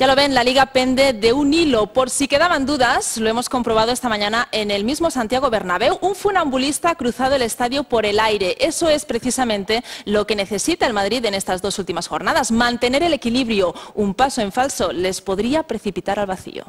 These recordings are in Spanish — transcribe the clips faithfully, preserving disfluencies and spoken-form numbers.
Ya lo ven, la Liga pende de un hilo. Por si quedaban dudas, lo hemos comprobado esta mañana en el mismo Santiago Bernabéu. Un funambulista ha cruzado el estadio por el aire. Eso es precisamente lo que necesita el Madrid en estas dos últimas jornadas. Mantener el equilibrio. Un paso en falso les podría precipitar al vacío.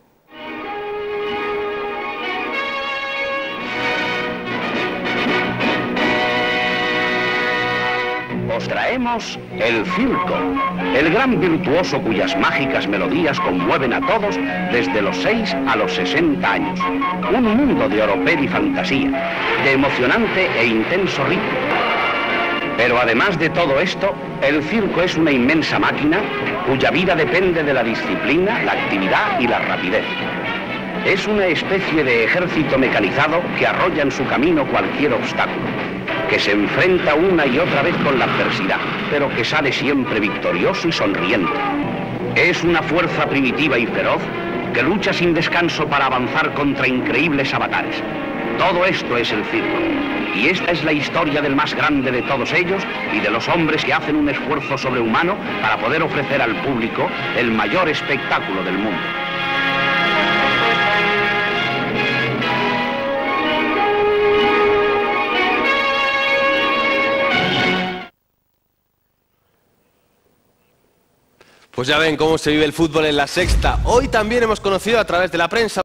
Os traemos el circo, el gran virtuoso cuyas mágicas melodías conmueven a todos desde los seis a los sesenta años. Un mundo de oropel y fantasía, de emocionante e intenso ritmo. Pero además de todo esto, el circo es una inmensa máquina cuya vida depende de la disciplina, la actividad y la rapidez. Es una especie de ejército mecanizado que arrolla en su camino cualquier obstáculo, que se enfrenta una y otra vez con la adversidad, pero que sale siempre victorioso y sonriente. Es una fuerza primitiva y feroz que lucha sin descanso para avanzar contra increíbles avatares. Todo esto es el circo, y esta es la historia del más grande de todos ellos y de los hombres que hacen un esfuerzo sobrehumano para poder ofrecer al público el mayor espectáculo del mundo. Pues ya ven cómo se vive el fútbol en La Sexta. Hoy también hemos conocido a través de la prensa